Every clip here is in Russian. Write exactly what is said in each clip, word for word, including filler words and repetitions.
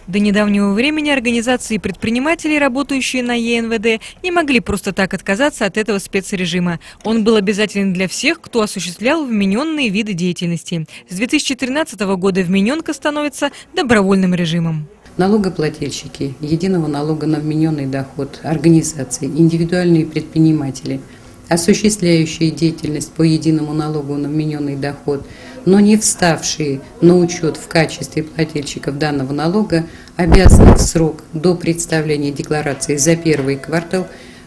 До недавнего времени организации и предприниматели, работающие на Е Н В Д, не могли просто так отказаться от этого спецрежима. Он был обязателен для всех, кто осуществлял вмененные виды деятельности. С две тысячи тринадцатого года вмененка становится добровольным режимом. Налогоплательщики единого налога на вмененный доход, организации, индивидуальные предприниматели, осуществляющие деятельность по единому налогу на вмененный доход, но не вставшие на учет в качестве плательщиков данного налога, обязаны в срок до представления декларации за первый квартал,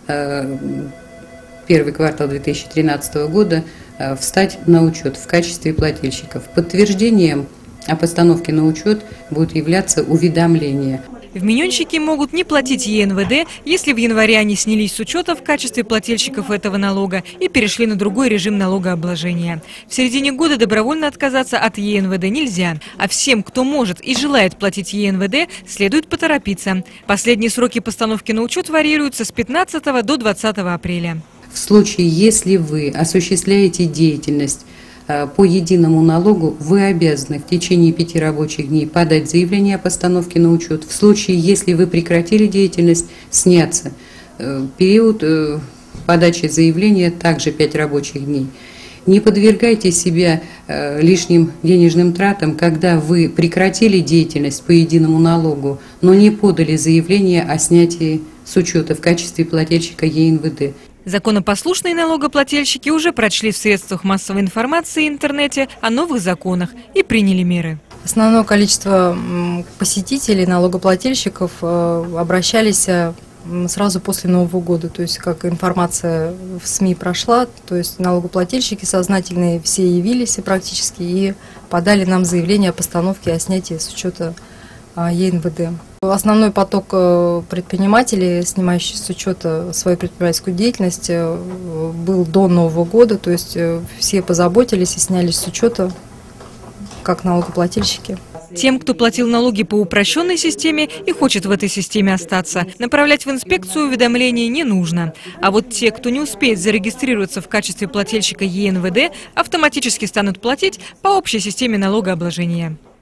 первый квартал две тысячи тринадцатого года встать на учет в качестве плательщиков. Подтверждением о постановке на учет будет являться уведомление. Вмененщики могут не платить Е Н В Д, если в январе они снялись с учета в качестве плательщиков этого налога и перешли на другой режим налогообложения. В середине года добровольно отказаться от Е Н В Д нельзя, а всем, кто может и желает платить Е Н В Д, следует поторопиться. Последние сроки постановки на учет варьируются с пятнадцатого до двадцатого апреля. В случае, если вы осуществляете деятельность по единому налогу, вы обязаны в течение пяти рабочих дней подать заявление о постановке на учет. В случае, если вы прекратили деятельность, снятся. Период подачи заявления также пять рабочих дней. Не подвергайте себя лишним денежным тратам, когда вы прекратили деятельность по единому налогу, но не подали заявление о снятии с учета в качестве плательщика Е Н В Д. Законопослушные налогоплательщики уже прочли в средствах массовой информации и интернете о новых законах и приняли меры. Основное количество посетителей, налогоплательщиков обращались сразу после Нового года. То есть, как информация в СМИ прошла, то есть налогоплательщики сознательные все явились практически и подали нам заявление о постановке о снятии с учета Е Н В Д. Основной поток предпринимателей, снимающих с учета свою предпринимательскую деятельность, был до Нового года, то есть все позаботились и снялись с учета как налогоплательщики. Тем, кто платил налоги по упрощенной системе и хочет в этой системе остаться, направлять в инспекцию уведомления не нужно. А вот те, кто не успеет зарегистрироваться в качестве плательщика Е Н В Д, автоматически станут платить по общей системе налогообложения.